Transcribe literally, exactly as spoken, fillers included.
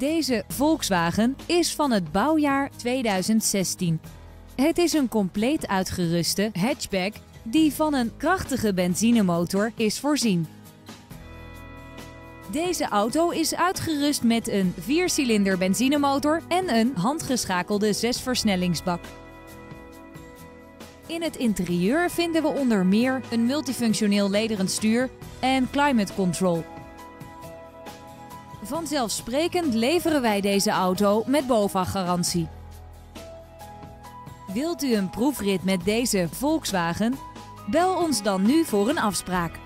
Deze Volkswagen is van het bouwjaar tweeduizend zestien. Het is een compleet uitgeruste hatchback die van een krachtige benzinemotor is voorzien. Deze auto is uitgerust met een viercilinder benzinemotor en een handgeschakelde zesversnellingsbak. In het interieur vinden we onder meer een multifunctioneel lederen stuur en climate control. Vanzelfsprekend leveren wij deze auto met BOVAG-garantie. Wilt u een proefrit met deze Volkswagen? Bel ons dan nu voor een afspraak.